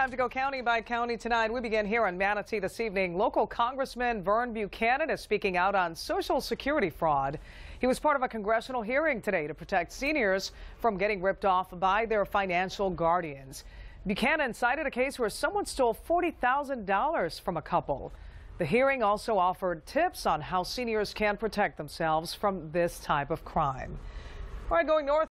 Time to go county by county tonight. We begin here in Manatee this evening. Local Congressman Vern Buchanan is speaking out on Social Security fraud. He was part of a congressional hearing today to protect seniors from getting ripped off by their financial guardians. Buchanan cited a case where someone stole $40,000 from a couple. The hearing also offered tips on how seniors can protect themselves from this type of crime. All right, going north